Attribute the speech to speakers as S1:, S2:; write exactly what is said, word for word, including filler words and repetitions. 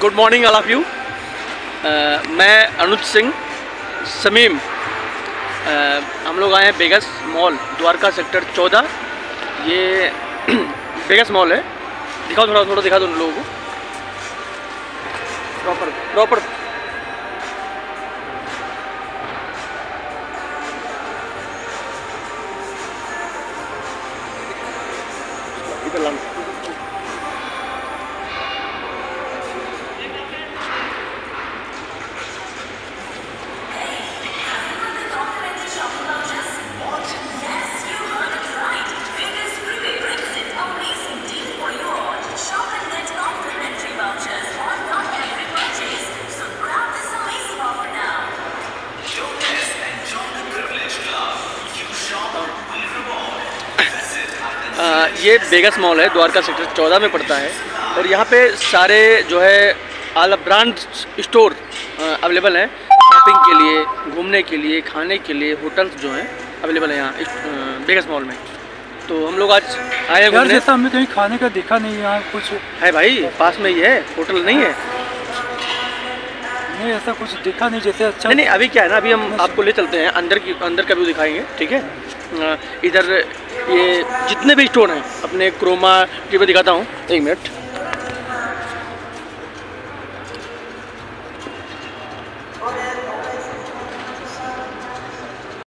S1: Good morning all of you. मैं Anuj Singh Sameem. uh, हम लोग आए हैं बेगस मॉल, द्वारका सेक्टर चौदह। ये बेगस मॉल है। दिखाओ थोड़ा थोड़ा दिखा दो उन लोगों को प्रॉपर प्रॉपर। इधर ला आ, ये बेगस मॉल है, द्वारका सेक्टर चौदह में पड़ता है। और यहाँ पे सारे जो है आल ब्रांड स्टोर अवेलेबल हैं शॉपिंग के लिए, घूमने के लिए, खाने के लिए। होटल्स जो हैं अवेलेबल है यहाँ बेगस मॉल में। तो हम लोग आज आए हैं।
S2: जैसा हमने कहीं खाने का देखा नहीं है, यहाँ कुछ
S1: है भाई, पास में ही है, होटल नहीं है।
S2: नहीं ऐसा कुछ देखा नहीं जैसे। अच्छा
S1: नहीं नहीं, अभी क्या है ना, अभी हम आपको ले चलते हैं अंदर की, अंदर का व्यू दिखाएंगे, ठीक है। इधर ये जितने भी स्टोर हैं अपने क्रोमा टीवी दिखाता हूँ, एक मिनट।